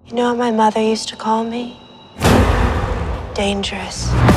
You know what my mother used to call me? Dangerous.